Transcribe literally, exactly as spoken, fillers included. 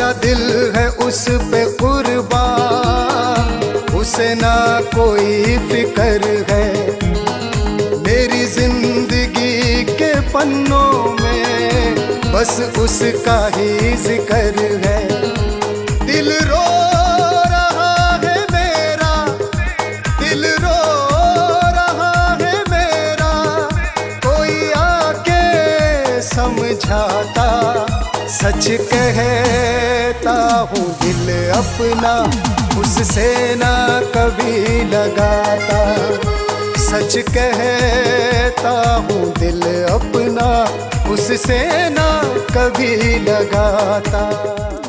मेरा दिल है उस पे कुर्बान, उसे ना कोई फिक्र है। मेरी जिंदगी के पन्नों में बस उसका ही जिक्र है। दिल रो रहा है मेरा, दिल रो रहा है मेरा, कोई आके समझाता। सच कहता हूँ दिल अपना उससे ना कभी लगाता। सच कहता हूँ दिल अपना उससे ना कभी लगाता।